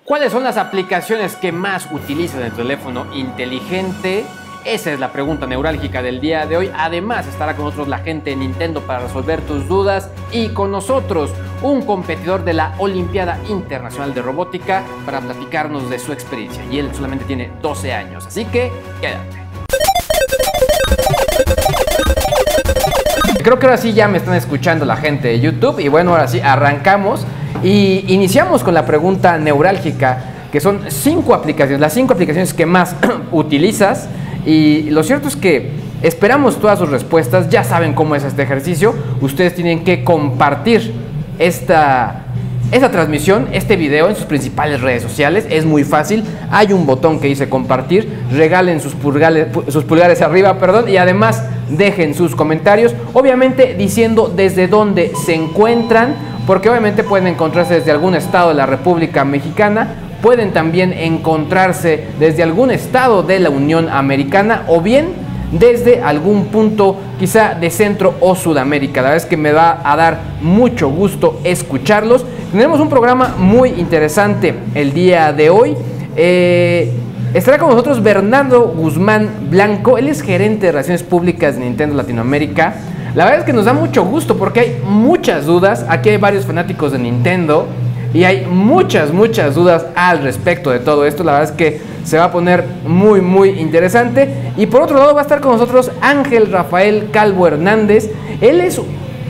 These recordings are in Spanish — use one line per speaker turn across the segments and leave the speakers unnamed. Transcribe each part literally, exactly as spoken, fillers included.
¿Cuáles son las aplicaciones que más utilizas en tu teléfono inteligente? Esa es la pregunta neurálgica del día de hoy. Además, estará con nosotros la gente de Nintendo para resolver tus dudas y con nosotros un competidor de la Olimpiada Internacional de Robótica para platicarnos de su experiencia. Y él solamente tiene doce años, así que quédate. Creo que ahora sí ya me están escuchando la gente de YouTube y bueno, ahora sí arrancamos y iniciamos con la pregunta neurálgica, que son cinco aplicaciones, las cinco aplicaciones que más utilizas. Y lo cierto es que esperamos todas sus respuestas. Ya saben cómo es este ejercicio. Ustedes tienen que compartir esta, esta transmisión, este video en sus principales redes sociales. Es muy fácil. Hay un botón que dice compartir. Regalen sus pulgares, sus pulgares arriba, perdón, y además dejen sus comentarios, obviamente diciendo desde dónde se encuentran, porque obviamente pueden encontrarse desde algún estado de la República Mexicana. Pueden también encontrarse desde algún estado de la Unión Americana o bien desde algún punto quizá de Centro o Sudamérica. La verdad es que me va a dar mucho gusto escucharlos. Tenemos un programa muy interesante el día de hoy. Eh, estará con nosotros Bernardo Guzmán Blanco. Él es gerente de Relaciones Públicas de Nintendo Latinoamérica. La verdad es que nos da mucho gusto porque hay muchas dudas. Aquí hay varios fanáticos de Nintendo y hay muchas, muchas dudas al respecto de todo esto. La verdad es que se va a poner muy, muy interesante. Y por otro lado va a estar con nosotros Ángel Rafael Calvo Hernández. Él es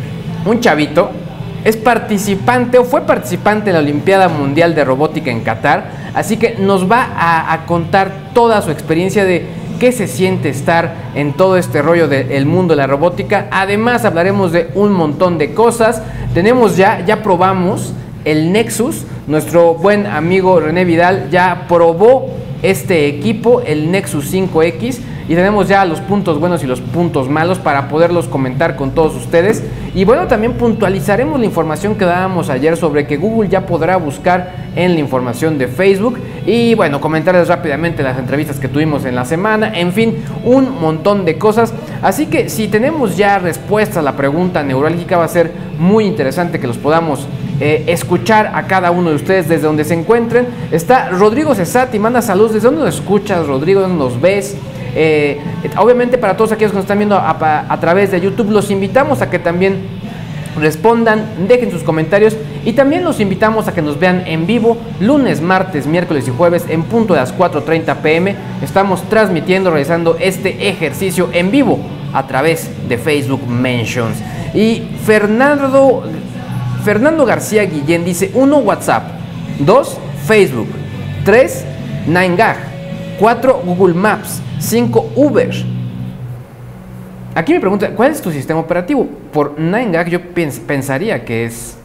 un chavito, es participante o fue participante en la Olimpiada Mundial de Robótica en Qatar. Así que nos va a, a contar toda su experiencia de qué se siente estar en todo este rollo del mundo de la robótica. Además hablaremos de un montón de cosas. Tenemos ya, ya probamos el Nexus. Nuestro buen amigo René Vidal ya probó este equipo, el Nexus cinco X, y tenemos ya los puntos buenos y los puntos malos para poderlos comentar con todos ustedes. Y bueno, también puntualizaremos la información que dábamos ayer sobre que Google ya podrá buscar en la información de Facebook. Y bueno, comentarles rápidamente las entrevistas que tuvimos en la semana. En fin, un montón de cosas. Así que si tenemos ya respuesta a la pregunta neurálgica, va a ser muy interesante que los podamos eh, escuchar a cada uno de ustedes desde donde se encuentren. Está Rodrigo Cesati, manda saludos. ¿Desde dónde nos escuchas, Rodrigo? ¿Dónde nos ves? Eh, obviamente para todos aquellos que nos están viendo a, a, a través de YouTube, los invitamos a que también respondan, dejen sus comentarios y también los invitamos a que nos vean en vivo lunes, martes, miércoles y jueves en punto de las cuatro treinta pm. Estamos transmitiendo, realizando este ejercicio en vivo a través de Facebook Mentions. Y Fernando, Fernando García Guillén dice: uno WhatsApp, dos Facebook, tres nine gag, cuatro Google Maps, cinco Uber. Aquí me pregunta, ¿cuál es tu sistema operativo? Por nine gag yo pens pensaría que es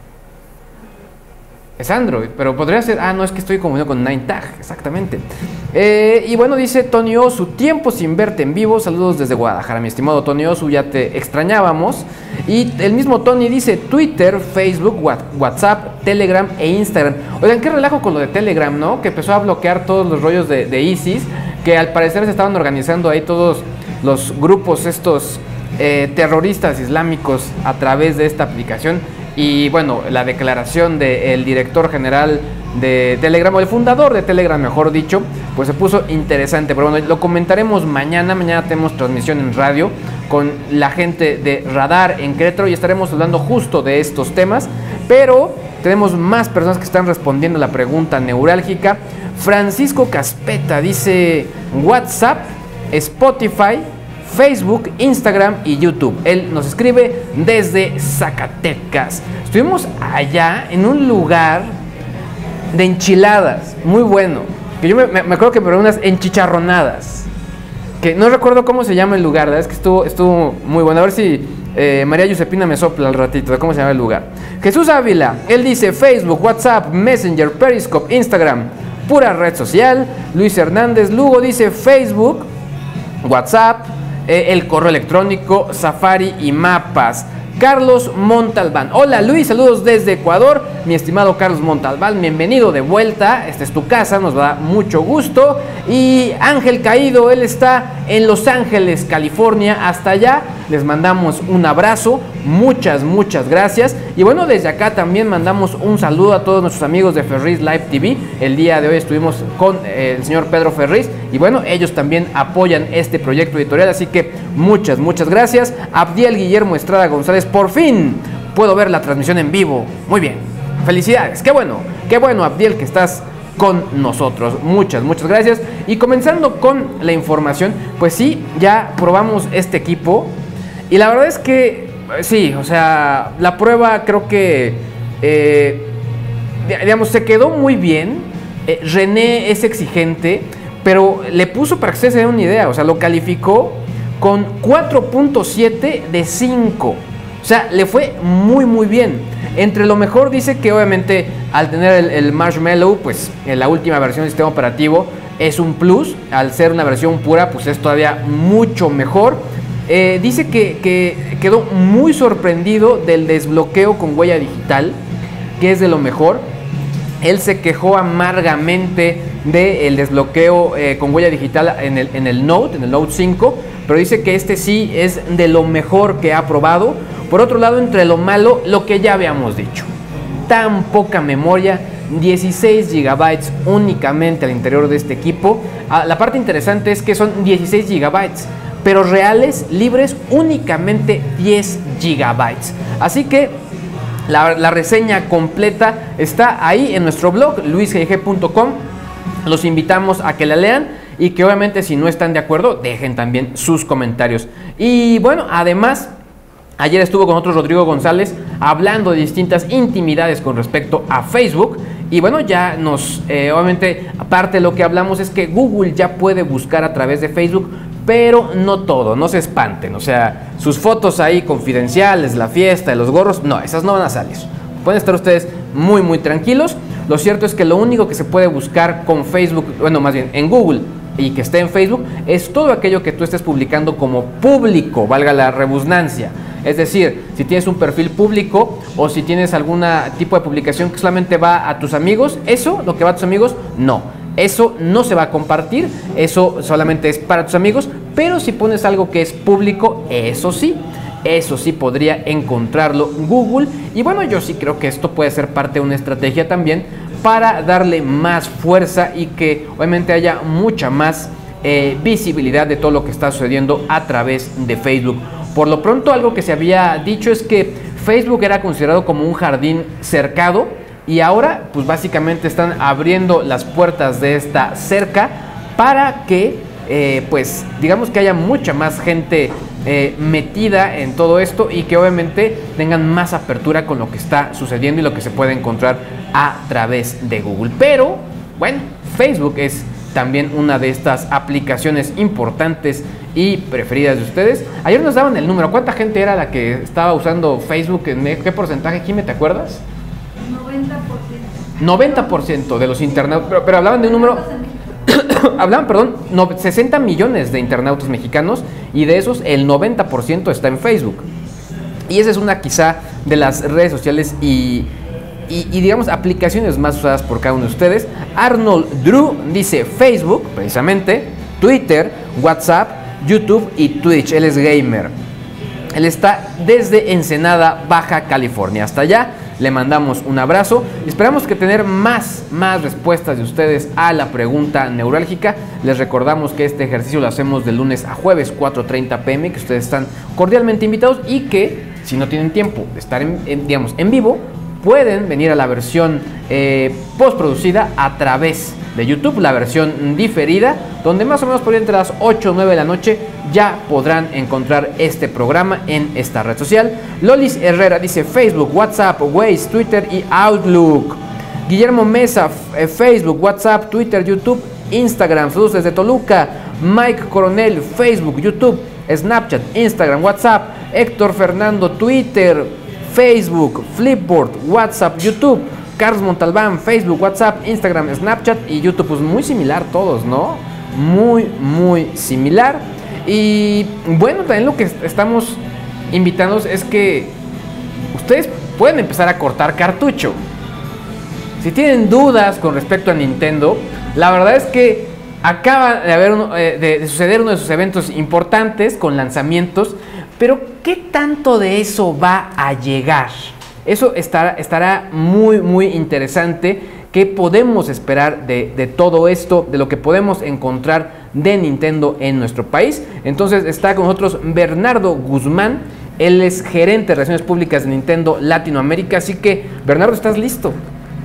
es Android, pero podría ser, ah, no, es que estoy confundido con nine tag, exactamente. Eh, y bueno, dice Tony Osu, tiempo sin verte en vivo, saludos desde Guadalajara, mi estimado Tony Osu, ya te extrañábamos. Y el mismo Tony dice Twitter, Facebook, WhatsApp, Telegram e Instagram. Oigan, qué relajo con lo de Telegram, ¿no? Que empezó a bloquear todos los rollos de, de ISIS, que al parecer se estaban organizando ahí todos los grupos estos eh, terroristas islámicos a través de esta aplicación. Y bueno, la declaración del director general de Telegram, o el fundador de Telegram mejor dicho, pues se puso interesante. Pero bueno, lo comentaremos mañana. Mañana tenemos transmisión en radio con la gente de Radar en Querétaro y estaremos hablando justo de estos temas. Pero tenemos más personas que están respondiendo la pregunta neurálgica. Francisco Caspeta dice WhatsApp, Spotify, Facebook, Instagram y YouTube. Él nos escribe desde Zacatecas. Estuvimos allá en un lugar de enchiladas, muy bueno. Que yo me, me, me acuerdo que me probé unas enchicharronadas, que no recuerdo cómo se llama el lugar, ¿verdad? Es que estuvo, estuvo muy bueno. A ver si eh, María Giuseppina me sopla al ratito de cómo se llama el lugar. Jesús Ávila, él dice Facebook, WhatsApp, Messenger, Periscope, Instagram, pura red social. Luis Hernández Lugo dice Facebook, WhatsApp, eh, el correo electrónico, Safari y mapas. Carlos Montalbán, hola Luis, saludos desde Ecuador, mi estimado Carlos Montalbán, bienvenido de vuelta, esta es tu casa, nos da mucho gusto. Y Ángel Caído, él está en Los Ángeles, California, hasta allá les mandamos un abrazo, muchas, muchas gracias. Y bueno, desde acá también mandamos un saludo a todos nuestros amigos de Ferriz Live T V. El día de hoy estuvimos con eh, el señor Pedro Ferriz y bueno, ellos también apoyan este proyecto editorial, así que muchas, muchas gracias. Abdiel Guillermo Estrada González, por fin puedo ver la transmisión en vivo. Muy bien, felicidades, qué bueno, qué bueno, Abdiel, que estás con nosotros. Muchas, muchas gracias. Y comenzando con la información, pues sí, ya probamos este equipo y la verdad es que sí, o sea, la prueba creo que eh, digamos, se quedó muy bien. eh, René es exigente, pero le puso, para que ustedes se den una idea, o sea, lo calificó con cuatro punto siete de cinco. O sea, le fue muy muy bien. Entre lo mejor dice que obviamente al tener el, el Marshmallow, pues en la última versión del sistema operativo es un plus. Al ser una versión pura, pues es todavía mucho mejor. Eh, dice que, que quedó muy sorprendido del desbloqueo con huella digital, que es de lo mejor. Él se quejó amargamente del desbloqueo eh, con huella digital en el, en el Note, en el Note cinco, pero dice que este sí es de lo mejor que ha probado. Por otro lado, entre lo malo, lo que ya habíamos dicho, tan poca memoria, dieciséis gigabytes únicamente al interior de este equipo. Ah, la parte interesante es que son dieciséis gigabytes, pero reales, libres, únicamente diez gigabytes. Así que la, la reseña completa está ahí en nuestro blog, luis g g punto com. Los invitamos a que la lean y que obviamente si no están de acuerdo, dejen también sus comentarios. Y bueno, además, ayer estuvo con otro Rodrigo González hablando de distintas intimidades con respecto a Facebook. Y bueno, ya nos, eh, obviamente, aparte de lo que hablamos es que Google ya puede buscar a través de Facebook, pero no todo, no se espanten. O sea, sus fotos ahí confidenciales, la fiesta, los gorros, no, esas no van a salir. Pueden estar ustedes muy, muy tranquilos. Lo cierto es que lo único que se puede buscar con Facebook, bueno, más bien en Google, y que esté en Facebook, es todo aquello que tú estés publicando como público, valga la redundancia. Es decir, si tienes un perfil público o si tienes algún tipo de publicación que solamente va a tus amigos, eso, lo que va a tus amigos, no. Eso no se va a compartir, eso solamente es para tus amigos, pero si pones algo que es público, eso sí, eso sí podría encontrarlo Google. Y bueno, yo sí creo que esto puede ser parte de una estrategia también para darle más fuerza y que obviamente haya mucha más eh, visibilidad de todo lo que está sucediendo a través de Facebook. Por lo pronto, algo que se había dicho es que Facebook era considerado como un jardín cercado y ahora pues básicamente están abriendo las puertas de esta cerca para que eh, pues digamos que haya mucha más gente eh, metida en todo esto y que obviamente tengan más apertura con lo que está sucediendo y lo que se puede encontrar a través de Google. Pero bueno, Facebook es también una de estas aplicaciones importantes y preferidas de ustedes. Ayer nos daban el número, ¿cuánta gente era la que estaba usando Facebook? ¿Qué porcentaje, Jimé, te acuerdas?
noventa por ciento.
noventa por ciento de los internautas, pero, pero hablaban de un número, hablaban, perdón, no, sesenta millones de internautas mexicanos y de esos el noventa por ciento está en Facebook. Y esa es una quizá de las redes sociales y, y, y digamos aplicaciones más usadas por cada uno de ustedes. Arnold Drew dice Facebook, precisamente, Twitter, WhatsApp, YouTube y Twitch. Él es gamer. Él está desde Ensenada, Baja California. Hasta allá le mandamos un abrazo y esperamos que tener más, más respuestas de ustedes a la pregunta neurálgica. Les recordamos que este ejercicio lo hacemos de lunes a jueves, cuatro treinta pm, que ustedes están cordialmente invitados y que si no tienen tiempo de estar en, en, digamos, en vivo, pueden venir a la versión eh, postproducida a través de YouTube, la versión diferida, donde más o menos por entre las ocho o nueve de la noche ya podrán encontrar este programa en esta red social. Lolis Herrera dice Facebook, WhatsApp, Waze, Twitter y Outlook. Guillermo Mesa, eh, Facebook, WhatsApp, Twitter, YouTube, Instagram. Saludos desde Toluca. Mike Coronel, Facebook, YouTube, Snapchat, Instagram, WhatsApp. Héctor Fernando, Twitter, Facebook, Flipboard, WhatsApp, YouTube. Carlos Montalbán, Facebook, WhatsApp, Instagram, Snapchat y YouTube. Pues muy similar todos, ¿no? Muy, muy similar. Y bueno, también lo que estamos invitándolos es que ustedes pueden empezar a cortar cartucho. Si tienen dudas con respecto a Nintendo, la verdad es que acaba de, haber uno, eh, de, de suceder uno de sus eventos importantes con lanzamientos, Pero ¿qué tanto de eso va a llegar? Eso estará, estará muy, muy interesante. ¿Qué podemos esperar de, de todo esto, de lo que podemos encontrar de Nintendo en nuestro país? Entonces está con nosotros Bernardo Guzmán. Él es gerente de Relaciones Públicas de Nintendo Latinoamérica. Así que, Bernardo, ¿estás listo?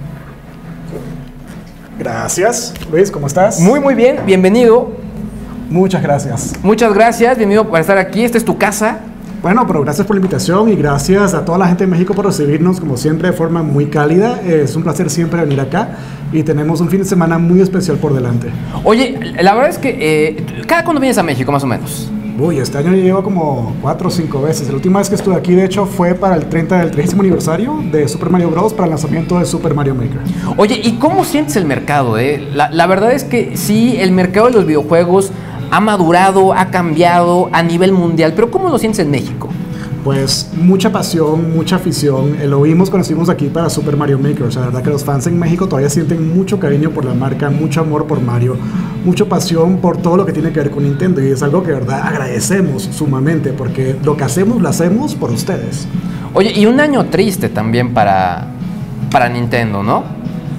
Gracias. Luis, ¿cómo estás?
Muy, muy bien. Bienvenido.
Muchas gracias.
Muchas gracias. Bienvenido por estar aquí. Esta es tu casa.
Bueno, pero gracias por la invitación y gracias a toda la gente de México por recibirnos, como siempre, de forma muy cálida. Es un placer siempre venir acá y tenemos un fin de semana muy especial por delante.
Oye, la verdad es que, eh, ¿cada cuándo vienes a México, más o menos?
Uy, este año llevo como cuatro o cinco veces. La última vez que estuve aquí, de hecho, fue para el treinta del trigésimo aniversario de Super Mario Bros. Para el lanzamiento de Super Mario Maker.
Oye, ¿y cómo sientes el mercado? Eh? La, la verdad es que sí, el mercado de los videojuegos ha madurado, ha cambiado a nivel mundial, pero ¿cómo lo sientes en México?
Pues mucha pasión, mucha afición. Eh, lo vimos cuando estuvimos aquí para Super Mario Maker. O sea, la verdad que los fans en México todavía sienten mucho cariño por la marca, mucho amor por Mario, mucha pasión por todo lo que tiene que ver con Nintendo. Y es algo que de verdad agradecemos sumamente, porque lo que hacemos, lo hacemos por ustedes.
Oye, y un año triste también para, para Nintendo, ¿no?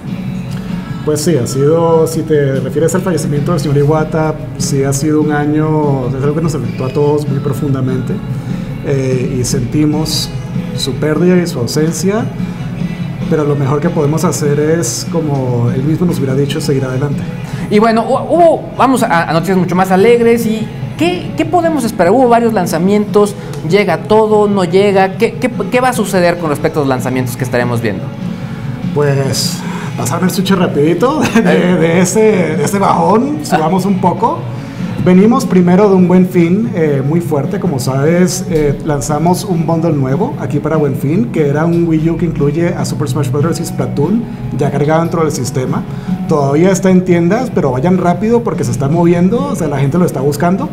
Pues sí, ha sido, si te refieres al fallecimiento del señor Iwata, sí ha sido un año, es algo que nos afectó a todos muy profundamente. Eh, y sentimos su pérdida y su ausencia, pero lo mejor que podemos hacer es, como él mismo nos hubiera dicho, seguir adelante.
Y bueno, hubo, vamos a, a noticias mucho más alegres. ¿Y qué, qué podemos esperar? Hubo varios lanzamientos, llega todo, no llega. ¿Qué, qué, qué va a suceder con respecto a los lanzamientos que estaremos viendo?
Pues pasarme el switch rapidito de, de, ese, de ese bajón, subamos un poco. Venimos primero de un Buen Fin eh, muy fuerte, como sabes, eh, lanzamos un bundle nuevo aquí para Buen Fin, que era un Wii U que incluye a Super Smash Bros. Y Splatoon, ya cargado dentro del sistema. Todavía está en tiendas, pero vayan rápido porque se está moviendo, o sea, la gente lo está buscando.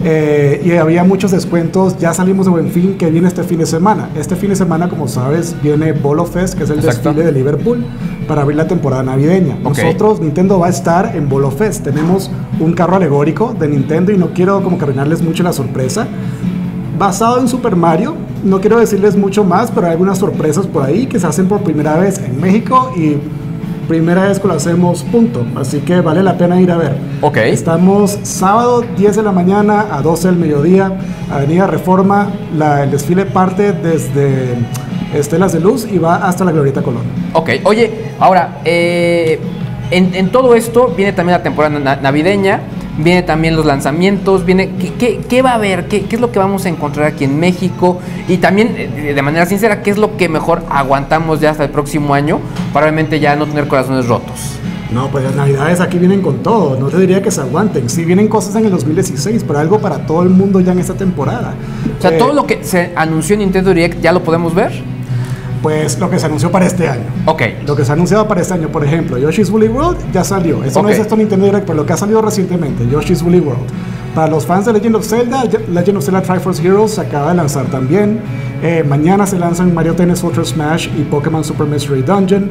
Eh, y había muchos descuentos, ya salimos de Buen Fin, que viene este fin de semana. Este fin de semana, como sabes, viene Bolo Fest, que es el
Exacto.
desfile de Liverpool, para abrir la temporada navideña.
Okay.
Nosotros, Nintendo va a estar en Bolo Fest. Tenemos un carro alegórico de Nintendo y no quiero como que arruinarles mucho la sorpresa. Basado en Super Mario, no quiero decirles mucho más, pero hay algunas sorpresas por ahí que se hacen por primera vez en México y primera vez que lo hacemos, punto. Así que vale la pena ir a ver.
Ok.
Estamos sábado diez de la mañana a doce del mediodía, Avenida Reforma. La, el desfile parte desde Estelas de Luz y va hasta la Glorieta Colón.
Ok, oye, ahora, eh, en, en todo esto viene también la temporada na navideña, viene también los lanzamientos, viene ¿qué, qué, qué va a haber? ¿Qué, ¿Qué es lo que vamos a encontrar aquí en México? Y también, eh, de manera sincera, ¿qué es lo que mejor aguantamos ya hasta el próximo año para realmente ya no tener corazones rotos?
No, pues las navidades aquí vienen con todo, no te diría que se aguanten, sí vienen cosas en el dos mil dieciséis, pero algo para todo el mundo ya en esta temporada.
O sea,
eh,
todo lo que se anunció en Nintendo Direct, ¿ya lo podemos ver?
Pues lo que se anunció para este año.
Ok.
Lo que se ha anunciado para este año, por ejemplo, Yoshi's Woolly World ya salió. Eso
Ok.
no es esto Nintendo Direct, pero lo que ha salido recientemente, Yoshi's Woolly World. Para los fans de Legend of Zelda, Legend of Zelda Triforce Heroes se acaba de lanzar también. Eh, mañana se lanzan Mario Tennis Ultra Smash y Pokémon Super Mystery Dungeon.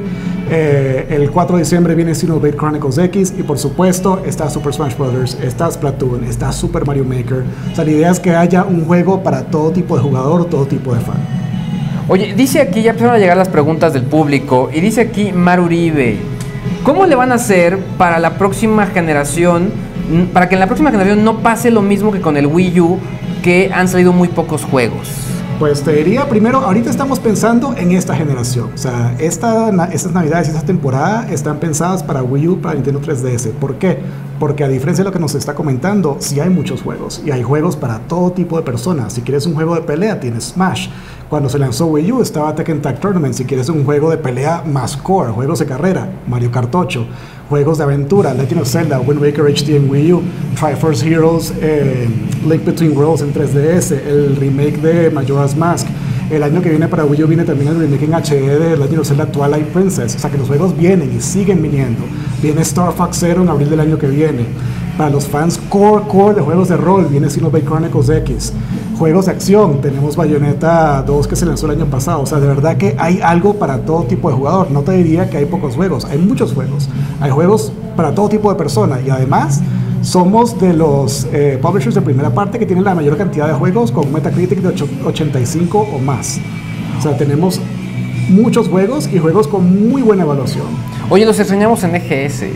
Eh, el cuatro de diciembre viene Xenoblade Chronicles X y por supuesto está Super Smash Bros., está Splatoon, está Super Mario Maker. O sea, la idea es que haya un juego para todo tipo de jugador, todo tipo de fan.
Oye, dice aquí, ya empezaron a llegar las preguntas del público, y dice aquí Mar Uribe, ¿cómo le van a hacer para la próxima generación, para que en la próxima generación no pase lo mismo que con el Wii U, que han salido muy pocos juegos?
Pues te diría, primero, ahorita estamos pensando en esta generación. O sea, esta, estas navidades y esta temporada están pensadas para Wii U, para Nintendo tres D S. ¿Por qué? Porque a diferencia de lo que nos está comentando, sí hay muchos juegos. Y hay juegos para todo tipo de personas. Si quieres un juego de pelea, tienes Smash. Cuando se lanzó Wii U estaba Tekken Tag Tournament. Si quieres un juego de pelea más core, juegos de carrera, Mario Kart ocho. Juegos de aventura, Legend of Zelda, Wind Waker H D en Wii U, Triforce Heroes, eh, Link Between Worlds en tres D S, el remake de Majora's Mask. El año que viene para Wii U viene también el remake en H D de Legend of Zelda Twilight Princess. O sea que los juegos vienen y siguen viniendo. Viene Star Fox Zero en abril del año que viene. Para los fans core, core de juegos de rol, viene Xenoblade Chronicles X. Juegos de acción, tenemos Bayonetta dos que se lanzó el año pasado. O sea, de verdad que hay algo para todo tipo de jugador. No te diría que hay pocos juegos, hay muchos juegos. Hay juegos para todo tipo de personas y además somos de los eh, publishers de primera parte que tienen la mayor cantidad de juegos con Metacritic de ochenta y cinco o más. O sea, tenemos muchos juegos y juegos con muy buena evaluación.
Oye, los extrañamos en E G S.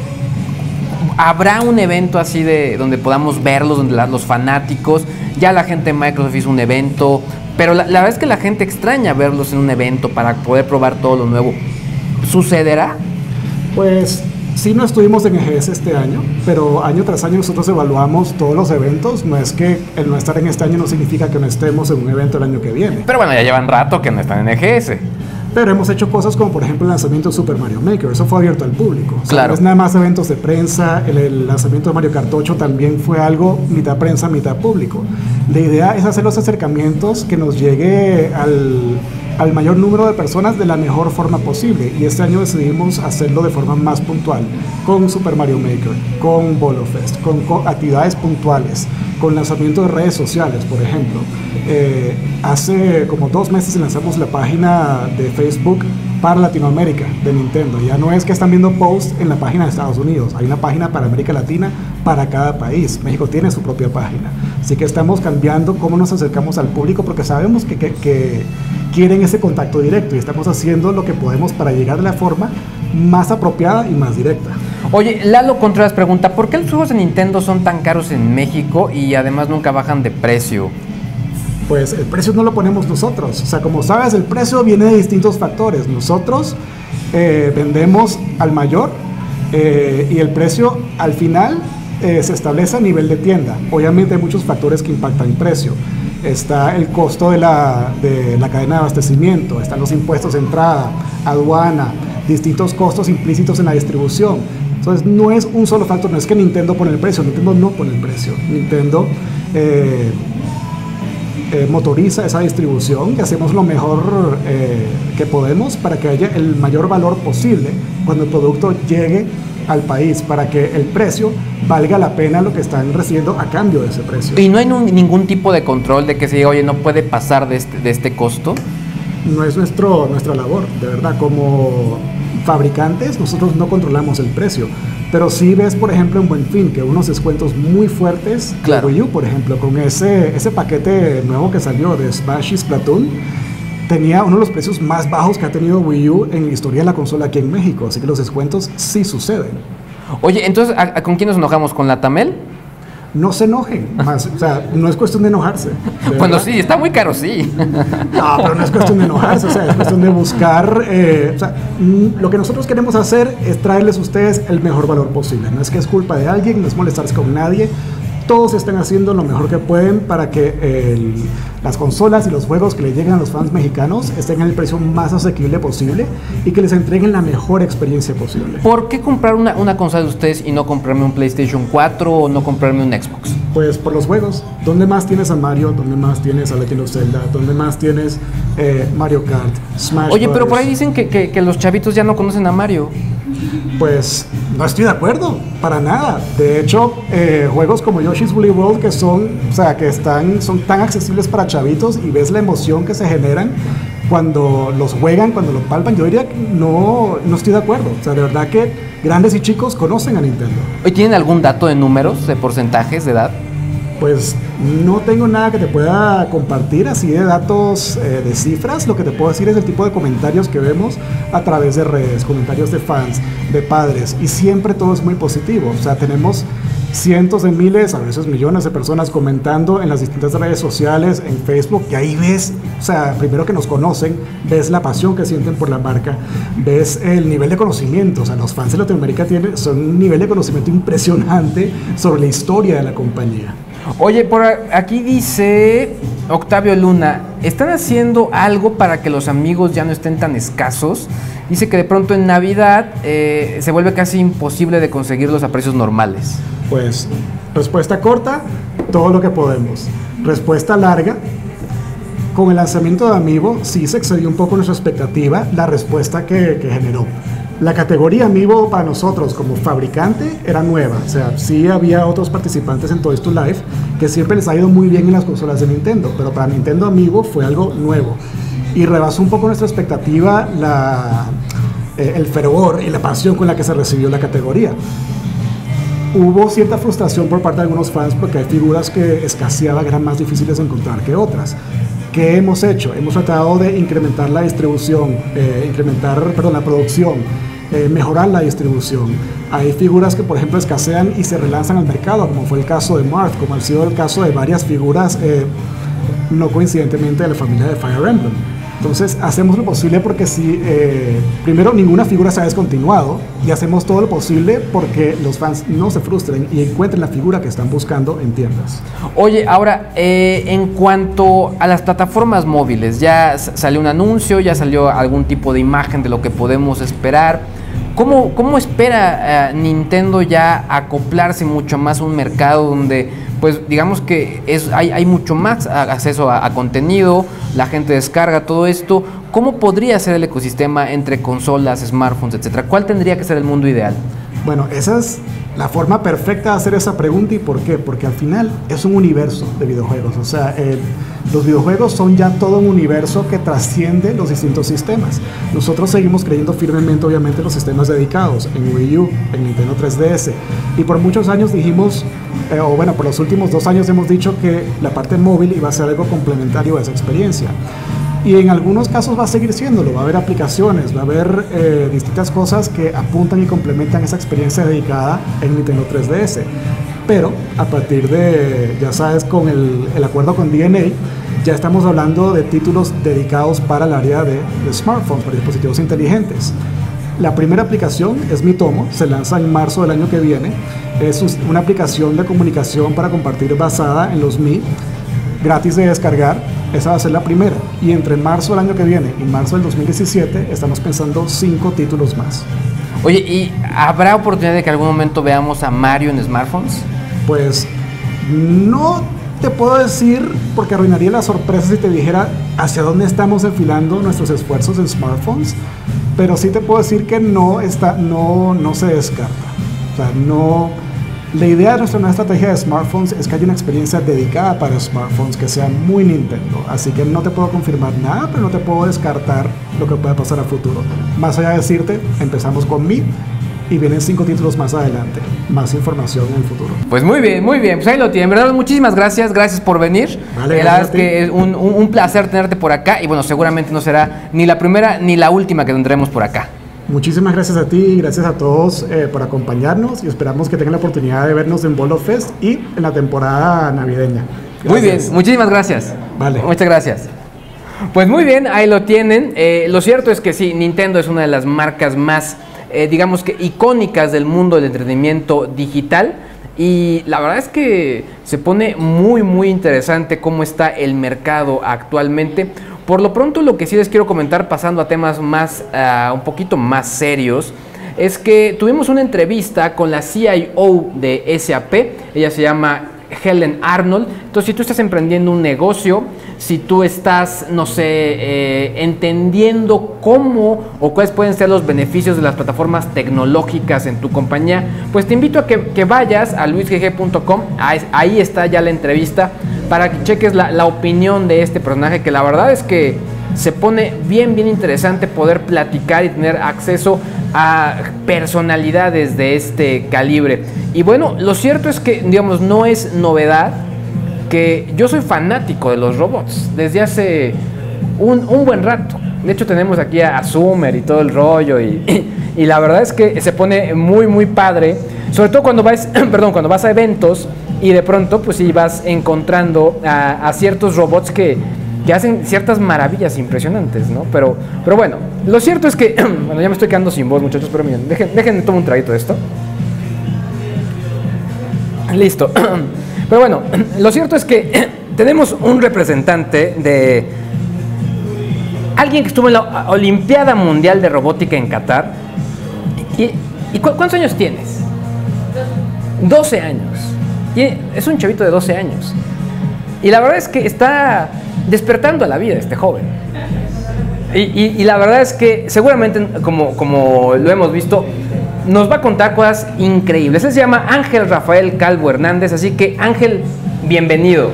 ¿Habrá un evento así de donde podamos verlos, donde la, los fanáticos, ya la gente de Microsoft hizo un evento, pero la, la verdad es que la gente extraña verlos en un evento para poder probar todo lo nuevo? ¿Sucederá?
Pues sí, no estuvimos en E G S este año, pero año tras año nosotros evaluamos todos los eventos. No es que el no estar en este año no significa que no estemos en un evento el año que viene.
Pero bueno, ya llevan rato que no están en E G S.
Pero hemos hecho cosas como por ejemplo el lanzamiento de Super Mario Maker, eso fue abierto al público. O sea,
claro.
No es nada más eventos de prensa, el, el lanzamiento de Mario Kart ocho también fue algo mitad prensa, mitad público. La idea es hacer los acercamientos que nos llegue al, al mayor número de personas de la mejor forma posible, y este año decidimos hacerlo de forma más puntual, con Super Mario Maker, con BoloFest, con, con actividades puntuales, con lanzamiento de redes sociales, por ejemplo. Eh, hace como dos meses lanzamos la página de Facebook para Latinoamérica de Nintendo. Ya no es que están viendo posts en la página de Estados Unidos, hay una página para América Latina para cada país. México tiene su propia página, así que estamos cambiando cómo nos acercamos al público, porque sabemos que, que, que quieren ese contacto directo, y estamos haciendo lo que podemos para llegar de la forma más apropiada y más directa.
Oye, Lalo Contreras pregunta, ¿por qué los juegos de Nintendo son tan caros en México y además nunca bajan de precio?
Pues el precio no lo ponemos nosotros. O sea, como sabes, el precio viene de distintos factores. Nosotros eh, vendemos al mayor eh, y el precio al final eh, se establece a nivel de tienda. Obviamente hay muchos factores que impactan el precio. Está el costo de la, de la cadena de abastecimiento, están los impuestos de entrada, aduana, distintos costos implícitos en la distribución. Entonces no es un solo factor, no es que Nintendo pone el precio, Nintendo no pone el precio. Nintendo eh, eh, motoriza esa distribución y hacemos lo mejor eh, que podemos para que haya el mayor valor posible cuando el producto llegue al país, para que el precio valga la pena lo que están recibiendo a cambio de ese precio.
¿Y no hay un, ningún tipo de control de que se diga, oye, no puede pasar de este, de este costo?
No es nuestro, nuestra labor, de verdad. Como fabricantes nosotros no controlamos el precio, pero sí ves, por ejemplo, en Buen Fin, que unos descuentos muy fuertes,
claro,
de Wii U, por ejemplo, con ese, ese paquete nuevo que salió de Smash y Splatoon, tenía uno de los precios más bajos que ha tenido Wii U en la historia de la consola aquí en México, así que los descuentos sí suceden.
Oye, entonces, ¿a, a, ¿con quién nos enojamos? ¿Con la Tamel?
No se enojen, más, o sea, no es cuestión de enojarse. De
bueno, sí, está muy caro, sí.
No, pero no es cuestión de enojarse, o sea, es cuestión de buscar, eh, o sea, lo que nosotros queremos hacer es traerles a ustedes el mejor valor posible. No es que es culpa de alguien, no es molestarse con nadie. Todos están haciendo lo mejor que pueden para que el, las consolas y los juegos que le lleguen a los fans mexicanos estén en el precio más asequible posible y que les entreguen la mejor experiencia posible.
¿Por qué comprar una, una consola de ustedes y no comprarme un PlayStation cuatro o no comprarme un Xbox?
Pues por los juegos. ¿Dónde más tienes a Mario? ¿Dónde más tienes a Legend of Zelda? ¿Dónde más tienes eh, Mario Kart, Smash
Oye, Brothers? Pero por ahí dicen que, que, que los chavitos ya no conocen a Mario.
Pues no estoy de acuerdo, para nada. De hecho, eh, juegos como Yoshi's Woolly World, que son, o sea, que están, son tan accesibles para chavitos, y ves la emoción que se generan cuando los juegan, cuando lo palpan, yo diría que no, no estoy de acuerdo. O sea, de verdad que grandes y chicos conocen a Nintendo.
¿Hoy tienen algún dato de números, de porcentajes de edad?
Pues no tengo nada que te pueda compartir así de datos, eh, de cifras. Lo que te puedo decir es el tipo de comentarios que vemos a través de redes, comentarios de fans, de padres, y siempre todo es muy positivo. O sea, tenemos cientos de miles, a veces millones de personas comentando en las distintas redes sociales, en Facebook, y ahí ves, o sea, primero que nos conocen, ves la pasión que sienten por la marca, ves el nivel de conocimiento. O sea, los fans de Latinoamérica tienen son un nivel de conocimiento impresionante sobre la historia de la compañía.
Oye, por aquí dice Octavio Luna, ¿están haciendo algo para que los amigos ya no estén tan escasos? Dice que de pronto en Navidad eh, se vuelve casi imposible de conseguirlos a precios normales.
Pues, respuesta corta, todo lo que podemos. Respuesta larga, con el lanzamiento de Amiibo sí se excedió un poco nuestra expectativa, la respuesta que, que generó. La categoría Amiibo para nosotros como fabricante era nueva, o sea, sí había otros participantes en Toys to Life que siempre les ha ido muy bien en las consolas de Nintendo, pero para Nintendo Amiibo fue algo nuevo y rebasó un poco nuestra expectativa la, eh, el fervor y la pasión con la que se recibió la categoría. hubo cierta frustración por parte de algunos fans porque hay figuras que escaseaban, eran más difíciles de encontrar que otras. ¿Qué hemos hecho? Hemos tratado de incrementar la distribución, eh, incrementar, perdón, la producción, eh, mejorar la distribución. Hay figuras que, por ejemplo, escasean y se relanzan al mercado, como fue el caso de Marth, como ha sido el caso de varias figuras, eh, no coincidentemente de la familia de Fire Emblem. Entonces, hacemos lo posible porque si, eh, primero, ninguna figura se ha descontinuado y hacemos todo lo posible porque los fans no se frustren y encuentren la figura que están buscando en tiendas.
Oye, ahora, eh, en cuanto a las plataformas móviles, ya salió un anuncio, ya salió algún tipo de imagen de lo que podemos esperar. ¿Cómo, cómo espera eh, Nintendo ya acoplarse mucho más a un mercado donde, pues digamos que es, hay, hay mucho más acceso a, a contenido, la gente descarga todo esto? ¿Cómo podría ser el ecosistema entre consolas, smartphones, etcétera? ¿Cuál tendría que ser el mundo ideal?
Bueno, esa es la forma perfecta de hacer esa pregunta. ¿Y por qué? Porque al final es un universo de videojuegos. O sea, eh, los videojuegos son ya todo un universo que trasciende los distintos sistemas. Nosotros seguimos creyendo firmemente, obviamente, en los sistemas dedicados, en Wii U, en Nintendo tres D S. Y por muchos años dijimos, eh, o bueno, por los últimos dos años hemos dicho que la parte móvil iba a ser algo complementario a esa experiencia. Y en algunos casos va a seguir siéndolo, va a haber aplicaciones, va a haber eh, distintas cosas que apuntan y complementan esa experiencia dedicada en Nintendo tres D S. Pero a partir de, ya sabes, con el, el acuerdo con D N A, ya estamos hablando de títulos dedicados para el área de, de smartphones, para dispositivos inteligentes. La primera aplicación es Miitomo, se lanza en marzo del año que viene. Es una aplicación de comunicación para compartir basada en los Mi, gratis de descargar. Esa va a ser la primera. Y entre marzo del año que viene y marzo del dos mil diecisiete estamos pensando cinco títulos más.
Oye, ¿y habrá oportunidad de que en algún momento veamos a Mario en smartphones?
Pues no te puedo decir, porque arruinaría la sorpresa si te dijera hacia dónde estamos enfilando nuestros esfuerzos en smartphones, pero sí te puedo decir que no, está, no, no se descarta. O sea, no... La idea de nuestra nueva estrategia de smartphones es que haya una experiencia dedicada para smartphones que sea muy Nintendo. Así que no te puedo confirmar nada, pero no te puedo descartar lo que pueda pasar a futuro. Más allá de decirte, empezamos con Mi y vienen cinco títulos más adelante. Más información en el futuro.
Pues muy bien, muy bien. Pues ahí lo tienen. ¿Verdad? Muchísimas gracias. Gracias por venir.
Vale,
la verdad es que es un, un, un placer tenerte por acá. Y bueno, seguramente no será ni la primera ni la última que tendremos por acá.
Muchísimas gracias a ti y gracias a todos eh, por acompañarnos y esperamos que tengan la oportunidad de vernos en Bolo Fest y en la temporada navideña. Gracias.
Muy bien, muchísimas gracias.
Vale.
Muchas gracias. Pues muy bien, ahí lo tienen. Eh, lo cierto es que sí, Nintendo es una de las marcas más, eh, digamos que icónicas del mundo del entretenimiento digital. Y la verdad es que se pone muy, muy interesante cómo está el mercado actualmente. Por lo pronto, lo que sí les quiero comentar, pasando a temas más, uh, un poquito más serios, es que tuvimos una entrevista con la C I O de S A P. Ella se llama Helen Arnold. Entonces, si tú estás emprendiendo un negocio, si tú estás, no sé, eh, entendiendo cómo o cuáles pueden ser los beneficios de las plataformas tecnológicas en tu compañía, pues te invito a que, que vayas a luis g g punto com. Ahí, ahí está ya la entrevista para que cheques la, la opinión de este personaje, que la verdad es que se pone bien, bien interesante poder platicar y tener acceso a personalidades de este calibre. Y bueno, lo cierto es que, digamos, no es novedad que yo soy fanático de los robots desde hace un, un buen rato. De hecho, tenemos aquí a, a Zoomer y todo el rollo y, y, y la verdad es que se pone muy, muy padre, sobre todo cuando vas, perdón, cuando vas a eventos y de pronto, pues sí, vas encontrando a, a ciertos robots que, que hacen ciertas maravillas impresionantes, ¿no? Pero, pero bueno, lo cierto es que, bueno, ya me estoy quedando sin voz, muchachos, pero miren, dejen, déjenme tomar un traguito de esto. Listo. Pero bueno, lo cierto es que tenemos un representante de alguien que estuvo en la Olimpiada Mundial de Robótica en Qatar. ¿Y, y cu cuántos años tienes? doce años. Tiene, es un chavito de doce años. Y la verdad es que está despertando a la vida este joven. Y, y, y la verdad es que seguramente, como, como lo hemos visto, nos va a contar cosas increíbles. Él se llama Ángel Rafael Calvo Hernández, así que Ángel, bienvenido.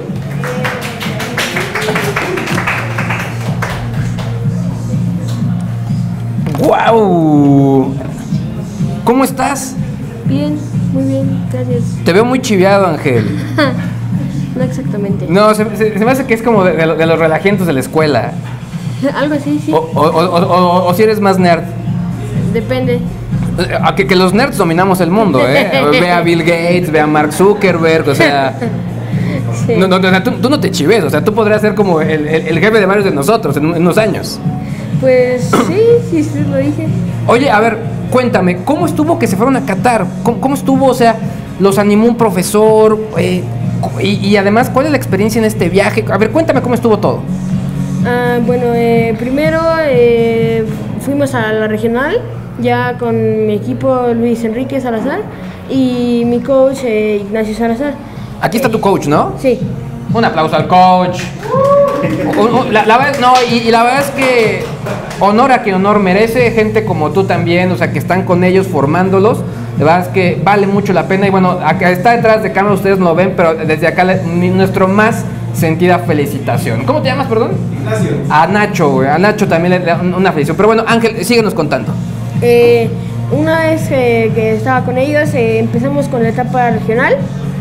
¡Guau! ¿Cómo estás?
Bien.
Muy bien, gracias.
Te veo muy chiviado, Ángel.
No exactamente.
No, se, se- se me hace que es como de, de lo- de los relajientos de la escuela.
Algo así, sí.
O, o- o- o- o si eres más nerd.
Depende.
Eh, a Que, que los nerds dominamos el mundo, ¿eh? Ve a Bill Gates, ve a Mark Zuckerberg, o sea...
Sí.
No, no, o sea, tú, tú no te chives, o sea, tú podrías ser como el, el- el jefe de varios de nosotros en, un- en unos años.
Pues sí, sí, sí, lo dije.
Oye, a ver, cuéntame, ¿cómo estuvo que se fueron a Qatar? ¿Cómo, cómo estuvo? O sea, ¿los animó un profesor? Eh, y, y además, ¿cuál es la experiencia en este viaje? A ver, cuéntame cómo estuvo todo.
Ah, bueno, eh, primero eh, fuimos a la regional, ya con mi equipo Luis Enrique Salazar y mi coach eh, Ignacio Salazar.
Aquí está tu coach, ¿no?
Sí.
Un aplauso al coach. Un- un- La, la verdad, no, y, y la verdad es que honor a quien honor merece, gente como tú también, o sea, que están con ellos formándolos. La verdad es que vale mucho la pena. Y bueno, acá está detrás de cámara, ustedes no lo ven, pero desde acá le- mi- nuestro más sentida felicitación. ¿Cómo te llamas, perdón?
Ignacio.
A Nacho, güey. A Nacho también le da un- una felicitación. Pero bueno, Ángel, síguenos contando.
Eh, una vez que, que estaba con ellos, eh, empezamos con la etapa regional.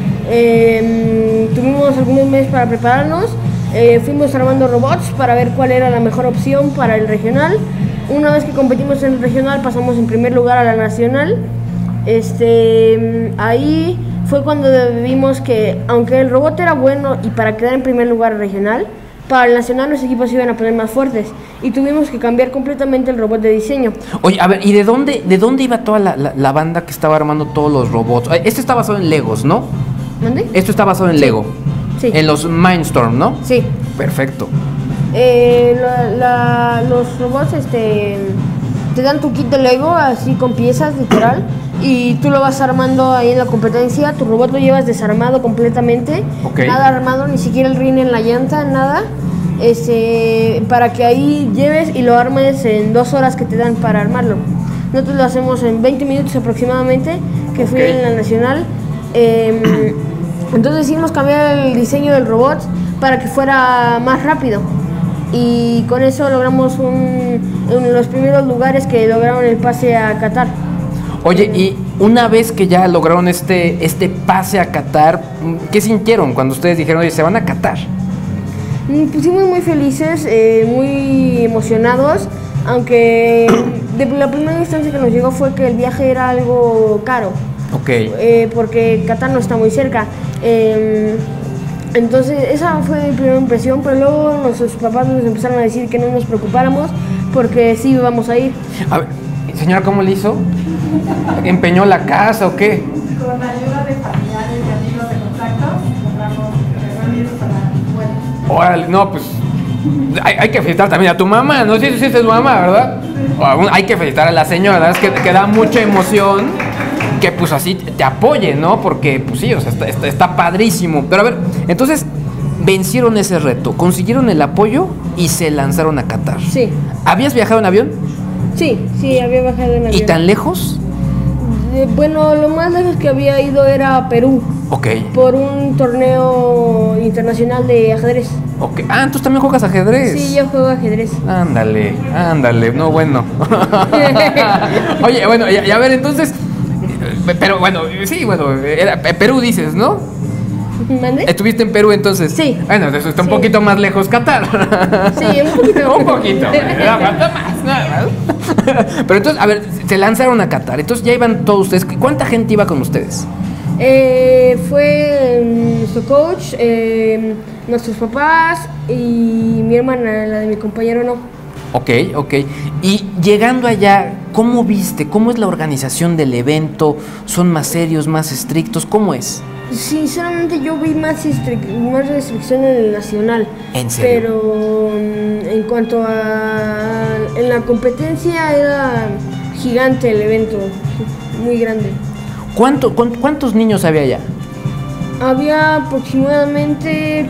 Eh, tuvimos algunos meses para prepararnos. Eh, fuimos armando robots para ver cuál era la mejor opción para el regional. Una vez que competimos en el regional, pasamos en primer lugar a la nacional. Este, ahí fue cuando vimos que, aunque el robot era bueno y para quedar en primer lugar regional, para el nacional los equipos se iban a poner más fuertes y tuvimos que cambiar completamente el robot de diseño.
Oye, a ver, ¿y de dónde, de dónde iba toda la, la- la banda que estaba armando todos los robots? Eh, Esto está basado en Legos, ¿no?
¿Mande?
Esto está basado en
Sí.
Lego.
Sí.
En los Mindstorm, ¿no?
Sí.
Perfecto.
Eh, la- la- los robots este, te dan tu kit de Lego así con piezas literal y tú lo vas armando ahí en la competencia. Tu robot lo llevas desarmado completamente,
Ok.
nada armado, ni siquiera el rin en la llanta, nada. Este, para que ahí lleves y lo armes en dos horas que te dan para armarlo. Nosotros lo hacemos en veinte minutos aproximadamente, que fue
Ok.
en la nacional. Em, entonces decidimos cambiar el diseño del robot para que fuera más rápido. Y con eso logramos un, uno de los primeros lugares que lograron el pase a Qatar.
Oye, y una vez que ya lograron este, este pase a Qatar, ¿qué sintieron cuando ustedes dijeron, oye, se van a Qatar?
Mm, Pusimos muy felices, eh, muy emocionados, aunque de la primera instancia que nos llegó fue que el viaje era algo caro,
Ok.
eh, porque Qatar no está muy cerca. Eh, entonces esa fue mi primera impresión, pero luego nuestros papás nos empezaron a decir que no nos preocupáramos porque sí íbamos a ir.
A ver, señora, ¿cómo le hizo? ¿Empeñó la casa o qué?
Con ayuda de familiares y amigos de contacto, logramos reunirnos para el vuelo.
Órale, no, pues hay, hay que felicitar también a tu mamá, no sé si es tu mamá, ¿verdad? O a un- hay que felicitar a la señora, es que, que da mucha emoción que pues así te apoye, ¿no? Porque pues sí, o sea, está, está- está padrísimo. Pero a ver, entonces vencieron ese reto, consiguieron el apoyo y se lanzaron a Qatar.
Sí,
¿Habías viajado en avión?
sí, sí, había bajado en avión.
¿Y tan lejos?
Eh, Bueno, lo más lejos que había ido era a Perú
Ok,
por un torneo internacional de ajedrez.
ok. Ah, entonces también juegas ajedrez.
Sí, yo juego ajedrez.
Ándale, ándale, no bueno. Oye, bueno, y, y a ver, entonces, eh, pero bueno, sí, bueno, era Pe- Perú dices, ¿no?
¿Mande?
¿Estuviste en Perú entonces?
Sí.
Bueno, eso está un
Sí.
poquito más lejos Qatar.
Sí, un poquito.
un poquito, nada más, nada más, nada más. Pero entonces, a ver, se lanzaron a Qatar, entonces ya iban todos ustedes. ¿Cuánta gente iba con ustedes?
Eh, fue eh, nuestro coach, eh, nuestros papás y mi hermana, la de mi compañero no.
Ok, ok. Y llegando allá, ¿cómo viste? ¿Cómo es la organización del evento? ¿Son más serios, más estrictos? ¿Cómo es?
Sinceramente yo vi más, restric- más restricción en el nacional.
¿En serio?
Pero mm, en cuanto a en la competencia era gigante el evento, muy grande.
¿Cuánto, cuán- ¿Cuántos niños había allá?
Había aproximadamente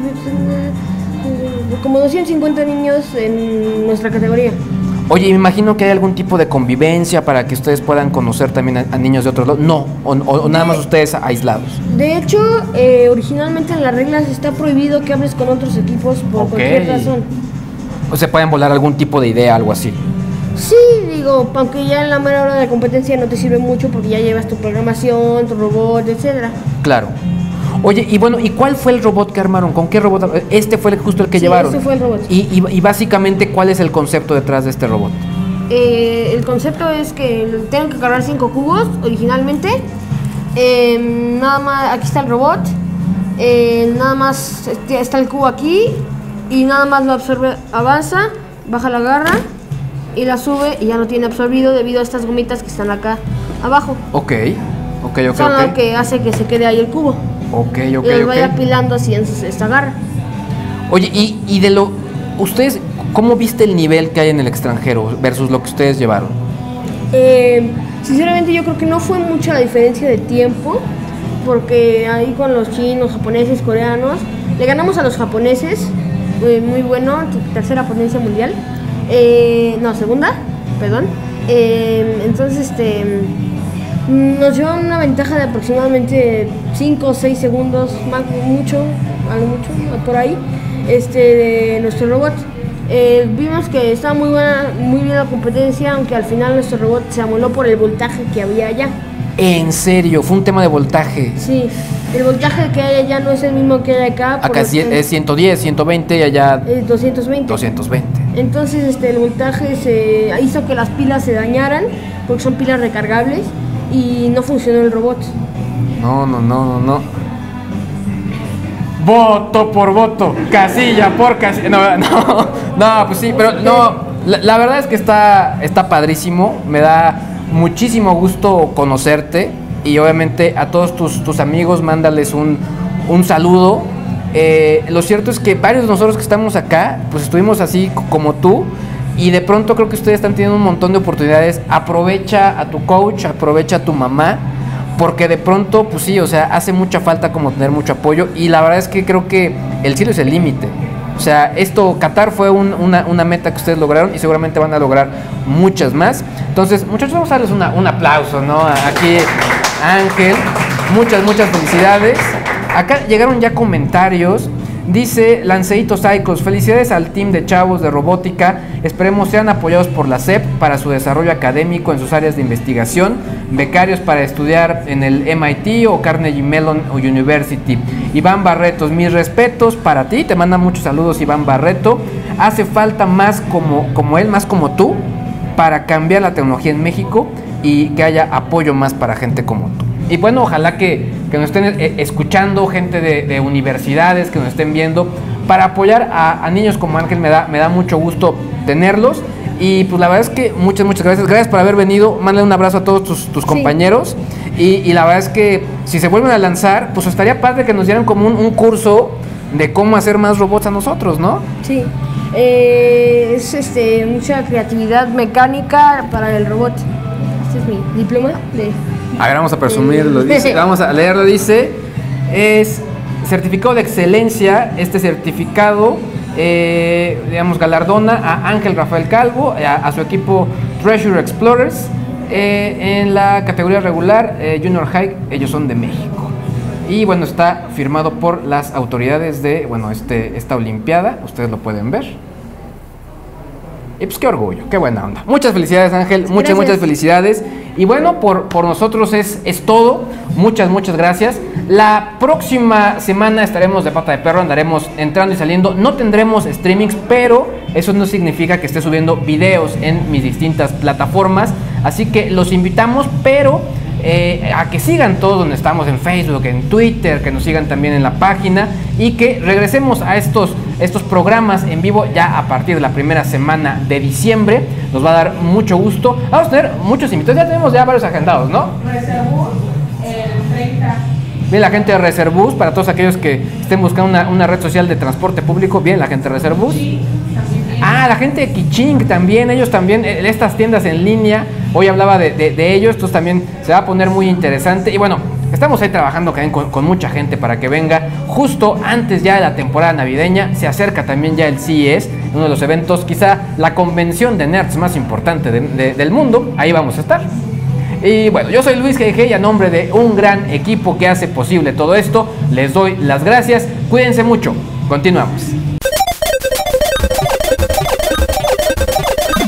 como doscientos cincuenta niños en nuestra categoría.
Oye, me imagino que hay algún tipo de convivencia para que ustedes puedan conocer también a, a niños de otros lados. No, o, o- o nada más ustedes aislados.
De hecho, eh, originalmente en las reglas está prohibido que hables con otros equipos por
Ok.
cualquier razón.
O se pueden volar algún tipo de idea, algo así.
Sí, digo, aunque ya en la mera hora de la competencia no te sirve mucho porque ya llevas tu programación, tu robot, etcétera.
Claro. Oye, y bueno, ¿y cuál fue el robot que armaron? ¿Con qué robot? Este fue el, justo el que
Sí,
llevaron.
este fue el robot.
Y, y, y básicamente, ¿cuál es el concepto detrás de este robot?
Eh, el concepto es que tengo que cargar cinco cubos originalmente. Eh, nada más, aquí está el robot. Eh, nada más este, está el cubo aquí y nada más lo absorbe, avanza, baja la garra y la sube y ya no tiene absorbido debido a estas gomitas que están acá abajo.
Ok, ok, ok.
Son
okay.
lo que hace que se quede ahí el cubo.
Ok, ok,
y los
ok.
vaya apilando así en esta garra.
Oye, y, y de lo... ¿Ustedes cómo viste el nivel que hay en el extranjero versus lo que ustedes llevaron?
Eh, sinceramente yo creo que no fue mucha la diferencia de tiempo, porque ahí con los chinos, japoneses, coreanos, le ganamos a los japoneses, eh, muy bueno, tercera potencia mundial, eh, no, segunda, perdón, eh, entonces este, nos llevan una ventaja de aproximadamente cinco o seis segundos, más mucho, algo mucho, por ahí, este, de nuestro robot. Eh, vimos que estaba muy buena, muy bien la competencia, aunque al final nuestro robot se amoló por el voltaje que había allá.
En serio, fue un tema de voltaje.
Sí, el voltaje que hay allá no es el mismo que hay acá.
Acá es, es ciento diez, ciento veinte y allá
es doscientos veinte.
doscientos veinte.
Entonces este, el voltaje se hizo que las pilas se dañaran, porque son pilas recargables, y no funcionó el robot.
No, no, no, no, no. Voto por voto, casilla por casilla. No, no, no, pues sí, pero no. La, la verdad es que está, está padrísimo. Me da muchísimo gusto conocerte. Y obviamente a todos tus, tus amigos, mándales un, un saludo. Eh, lo cierto es que varios de nosotros que estamos acá, pues estuvimos así como tú. Y de pronto creo que ustedes están teniendo un montón de oportunidades. Aprovecha a tu coach, aprovecha a tu mamá. Porque de pronto, pues sí, o sea, hace mucha falta como tener mucho apoyo. Y la verdad es que creo que el cielo es el límite. O sea, esto, Qatar fue un, una, una meta que ustedes lograron y seguramente van a lograr muchas más. Entonces, muchachos, vamos a darles una, un aplauso, ¿no? Aquí, Ángel, muchas, muchas felicidades. Acá llegaron ya comentarios. Dice Lanceito Saicos, felicidades al team de chavos de robótica, esperemos sean apoyados por la S E P para su desarrollo académico en sus áreas de investigación, becarios para estudiar en el M I T o Carnegie Mellon University. Iván Barretos, mis respetos para ti, te manda muchos saludos Iván Barreto, hace falta más como, como él, más como tú, para cambiar la tecnología en México y que haya apoyo más para gente como tú. Y bueno, ojalá que, que nos estén eh, escuchando gente de, de universidades, que nos estén viendo, para apoyar a, a niños como Ángel. Me da, me da mucho gusto tenerlos. Y pues la verdad es que muchas, muchas gracias. Gracias por haber venido. Mándale un abrazo a todos tus, tus
Sí.
compañeros. Y, y la verdad es que si se vuelven a lanzar, pues estaría padre que nos dieran como un, un curso de cómo hacer más robots a nosotros, ¿no?
Sí, eh, es este, mucha creatividad mecánica para el robot. Este es mi diploma de...
A ver, vamos a presumirlo. Dice, vamos a leerlo. Dice, es certificado de excelencia. Este certificado, eh, digamos, galardona a Ángel Rafael Calvo, a, a su equipo Treasure Explorers, eh, en la categoría regular, eh, Junior High. Ellos son de México. Y bueno, está firmado por las autoridades de, bueno, este, esta olimpiada. Ustedes lo pueden ver. Y pues qué orgullo, qué buena onda. Muchas felicidades, Ángel, muchas,
Gracias.
muchas felicidades. Y bueno, por, por nosotros es, es todo. Muchas, muchas gracias. La próxima semana estaremos de pata de perro, andaremos entrando y saliendo. No tendremos streamings, pero eso no significa que esté subiendo videos en mis distintas plataformas. Así que los invitamos, pero eh, a que sigan todos donde estamos, en Facebook, en Twitter, que nos sigan también en la página y que regresemos a estos, estos programas en vivo ya a partir de la primera semana de diciembre. Nos va a dar mucho gusto. Vamos a tener muchos invitados, ya tenemos ya varios agendados, ¿no?
Reservus, el treinta.
Bien, la gente de Reservus, para todos aquellos que estén buscando una, una red social de transporte público, bien, la gente de Reservus.
Sí, también.
Ah, la gente de Kiching también, ellos también, eh, estas tiendas en línea, hoy hablaba de, de, de ellos, entonces también se va a poner muy interesante. Y bueno, estamos ahí trabajando también con, con mucha gente para que venga justo antes ya de la temporada navideña. Se acerca también ya el C E S, uno de los eventos, quizá la convención de nerds más importante de, de, del mundo. Ahí vamos a estar. Y bueno, yo soy Luis G G y a nombre de un gran equipo que hace posible todo esto, les doy las gracias. Cuídense mucho. Continuamos.